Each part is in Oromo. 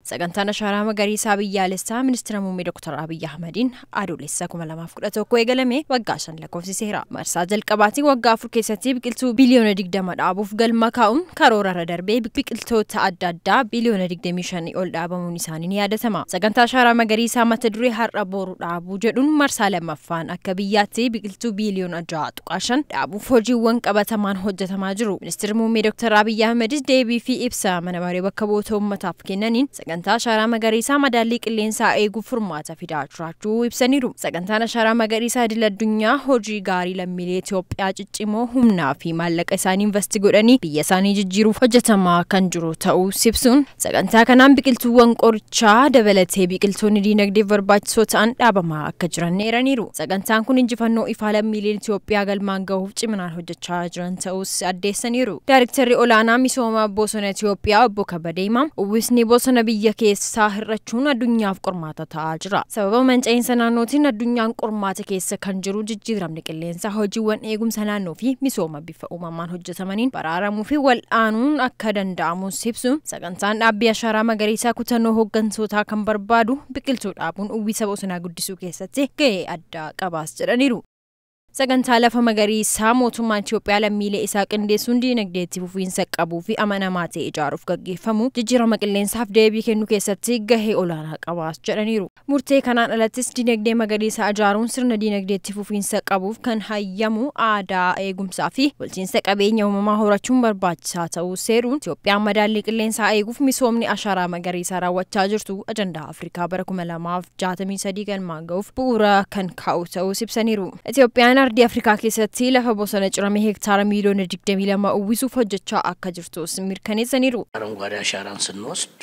Sagantaan ashaaraa magariisaa biyyaalessaa ministeera muummee Dr. Abiy Ahmediin adoolessa 2011 eegalame waggaa 5 lakkoofsiseera. Marsaa jalqabaatiin waggaa 4 keessatti biqiltuu biliyoona 20 dhaabuuf galma kaa'uun karoora darbee biqiltoota adda addaa biliyoona 25 ol dhaabamuun isaanii ni yaadatama. Sagantaa ashaaraa magariisaa mata duree har'a boru dhaabuu jedhuun marsaa lammaffaan akka biyyaatti biqiltuu biliyoona 6.5 dhaabuuf hojiiwwan qabatamaan hojjetamaa jiru. Ministeerri muummee Dr. Abiy Ahmedis deebii fi ibsa mana maree bakka bu'oota uummataaf kennaniin sagantaa ashaaraa magariisaa madaallii qilleensaa eeguuf furmaata fidaa jiraachuu ibsaniiru. Sagantaan ashaaraa magariisaa idil addunyaa hojii gaarii lammiilee Itoophiyaa ciccimoo humnaa fi maallaqa isaanii investi godhanii biyya isaanii jijjiiruuf hojjetamaa kan jiru ta'uu ibsuun sagantaa kanaan biqiltuuwwan qorichaa dabalatee biqiltoonni diinagdeef barbaachisoo ta'an dhaabamaa akka jiran eeraniiru. Sagantaan kun injifannoo ifaa lammiileen Itoophiyaa galmaan gahuuf ciminaan hojjechaa jiran ta'us addeessaniiru. Daayirektarri olaanaa misooma bosona Itoophiyaa obbo Kabadee Imaam uwwisni bosona biyya keessaa hir'achuun addunyaaf qormaata ta'aa jira. Sababa manca'insa naannootiin addunyaan qormaata keessa kan jiru jijjiiramni qilleensaa hojiiwwan eegumsa naannoo fi misooma bifa uumamaan hojjetamaniin baraaramuu fi wal'aanuun akka danda'amus ibsuun sagantaan dhaabbii ashaaraa magariisaa kutannoo hooggantootaa kan barbaadu biqiltuu dhaabuun uwwisa bosonaa guddisuu keessatti gahee addaa qabaas jedhaniiru. Sagantaa lafa magariisaa mootummaan Itoophiyaa lammiilee isaa qindeessuun diinagdeetti fufiinsa qabuu fi amanamaa ta'e ijaaruuf gaggeeffamu jijjiirama qilleensaaf deebii kennuu keessatti gahee olaanaa qabaas jedhaniiru. Murtee kanaan alattis diinagdee magariisaa ijaaruun sirna diinagdeetti fufiinsa qabuuf kan hayyamu aadaa eegumsaa fi bulchiinsa qabeenya uumamaa horachuun barbaachisaa ta'uu seeruun Itoophiyaan madaallii qilleensaa eeguuf misoomni ashaaraa magariisaa raawwachaa jirtu ajandaa Afrikaa bara 2063 galmaan gahuuf bu'uura kan kaa'u ta'uu ibsaniiru. Itoophiyaan ardii Afrikaa keessatti lafa bosona cirame ሄክታር miliyoona 22 uwwisuuf hojjechaa akka jirtus mirkaneessaniiru. አረንጓዴ አሻራን ስንወስድ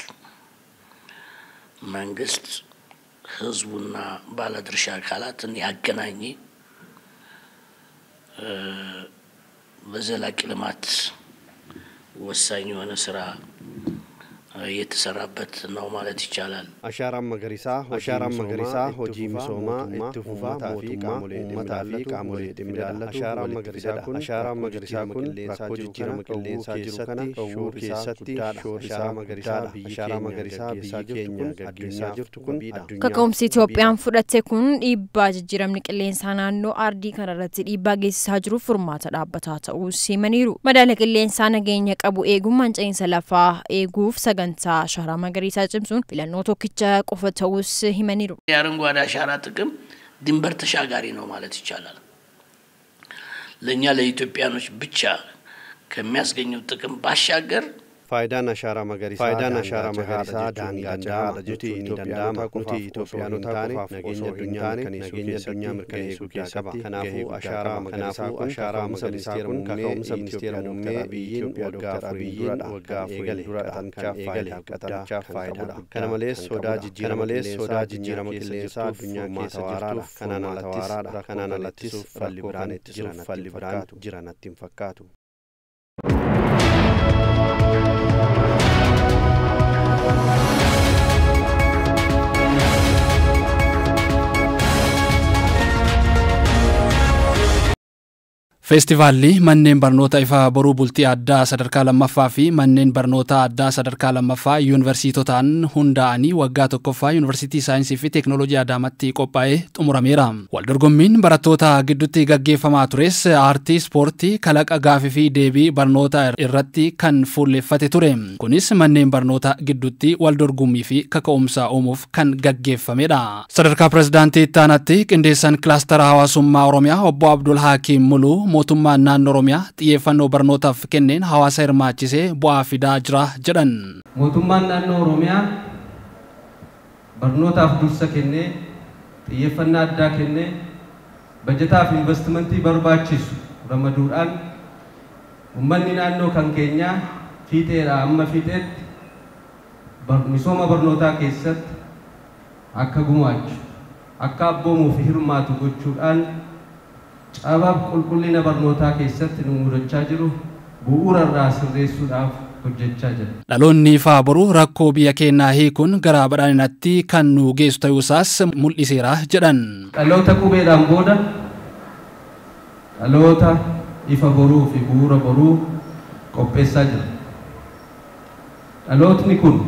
መንግስት ህዝቡና ባለድርሻ አካላትን ያገናኘ በዘላቂ ልማት ወሳኝ የሆነ ስራ የተሰራበት ነው ማለት ይቻላል። አሻራ መገሪሳ ሆጂ ሚሶማ ኢትፉፋ ታፊ ቃሞሌ ደሚዳለ አሻራ መገሪሳ ኩን ራኮ ጅጅረመ ቀሌንሳ ጅሩ ከና ሾር ኬሰቲ አሻራ መገሪሳ ቢኬኛ ገጌሳ ጅርቱ ኩን ከኮምሲ ኢትዮጵያን ፍደቴ ኩን ዲባ ጅጅረምኒ ቀሌንሳ ናኖ አርዲ ከነረቲ ዲባ ጌሳ ጅሩ ፉርማታ ዳበታ ተኡ ሲመኒሩ መዳለ ቀሌንሳ ነገኛ ቀቡ ኤጉ ማንጨይን ሰላፋ ኤጉፍ ashara magariisa cimsuun filannoo tokkicha qofa ta'us himaniiru. የአረንጓዴ አሻራ ጥቅም ድንበር ተሻጋሪ ነው ማለት ይቻላል። ለኛ ለኢትዮጵያኖች ብቻ ከሚያስገኘው ጥቅም ባሻገር ፋይዳን አሻራ መገሪሳ ዳንጋዳ ለጁቲ ኢትዮጵያ ማቁቲ ኢትዮጵያኖ ታኔ ነገኛ ዱኛን ከነገኛ ዱኛ ምርከኔሱ ኬሰባ ከናፉ አሻራ መገሪሳ ኩን ከኮምሰ ሚኒስቴር ሙሜ ቢይን ወጋ ኤገሌ ቀጣንቻ ፋይዳ ከነመሌስ ሶዳ ጅጅረመ ቅሌንሳ ዱኛ ኬሰ ከናናለቲሱ ፈልብራን ጅራነቲን ፈካቱ Feestivaalli manneen barnoota ifa boruu bultii addaa sadarkaa lammaffaa fi manneen barnoota addaa sadarkaa lammaffaa yuunivarsiitotaan hundaa'anii waggaa tokkoffaa yuunivarsiitii saayinsii fi teeknooloojii Adaamaatti qophaa'ee xumurameera. Waldorgommiin barattoota gidduutti gaggeeffamaa tures aartii, ispoortii, kalaqa gaafii fi deebii barnoota irratti kan fuulleffate ture. Kunis manneen barnoota gidduutti waldorgommii fi kaka'umsa uumuuf kan gaggeeffamedha. Sadarkaa pirezidaantii ittaanatti qindeessan kilaastara hawaasummaa Oromiyaa obbo Abdul Hakiim Muluu mootummaan naannoo Oromiyaa xiyyeeffannoo barnootaaf kenneen hawaasa hirmaachisee bu'aa fidaa jira jedhan. Mootummaan naannoo Oromiyaa barnootaaf dursa kennee xiyyeeffannaa addaa kennee bajetaaf investimentii barbaachisu ramaduudhaan uummanni naannoo kan keenyaa fiixeedhaa amma fiixeetti misooma barnootaa keessatti akka gumaachu akka abboomuu fi hirmaatu gochuudhaan cabab qulqullina barnootaa keessatti nu mudachaa jiru bu'uura irraa sirreessuudhaaf hojjechaa jira. Dhaloonni ifaa boruu rakkoo biyya keenyaa hiikuun gara badhaadhinaatti kan nu geessu ta'uusaas mul'iseera jedhan. Dhaloota qubeedhaan booda dhaloota ifa boruu fi bu'uura boruu qopheessaa jira. Dhalootni kun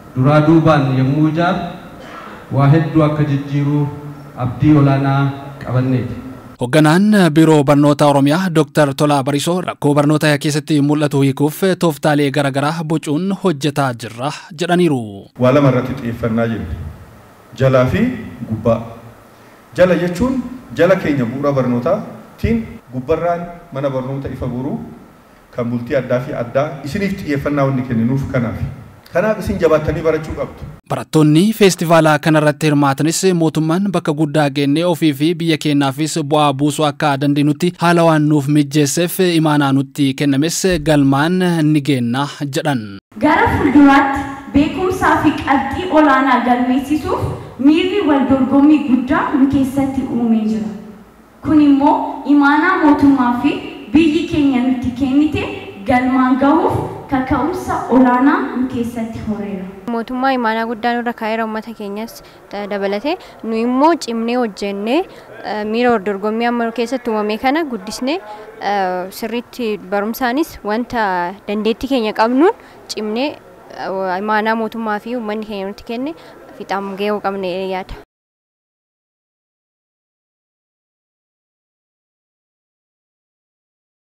duraa duubaan yommuu ijaaru waa hedduu akka jijjiiruu abdii olaanaa qabanneeti. Hoogganaan Biiroo Barnoota Oromiyaa Dr. Tolaa Barisoo rakkoo barnoota keessatti mul'atu hiikuuf tooftaalee garaagaraa bocuun hojjetaa jirra jedhaniiru. Waa lama irratti xiyyeeffannaa jirra. Jalaa fi gubbaa. Jala jechuun jala keenya bu'uura barnootaatiin gubbarraan mana barnoota ifa boruu kan bultii addaa fi addaa isiniif xiyyeeffannaa wanni kenninuuf kanaaf. Kanaaf isin jabaattanii barachuu qabdu. Barattoonni feestivaalaa kanarratti hirmaatanis mootummaan bakka guddaa geennee ofii fi biyya keenyaafis bu'aa buusuu akka dandeenyutti haala waan nuuf mijeesseef imaanaa nutti kennames galmaan ni geenna jedhan. Gara fuulduraatti beekumsaa fi qabxii olaanaa galmeessisuuf miirri wal dorgommii guddaa nu keessatti uumee jira. Kun immoo imaanaa mootummaa fi biyyi keenya nutti kennite galmaan gahuuf kaka'umsa olaanaa nu keessatti horeera. Mootummaa imaanaa guddaa nurra kaa'eera uummata keenyas dabalatee nu immoo cimnee hojjennee miira wal dorgommii amma keessatti uumame kana guddisnee sirriitti barumsaanis wanta dandeettii keenya qabnuun cimnee imaanaa mootummaa fi uummanni keenya nutti kenne fixaan gahuu qabne yaada.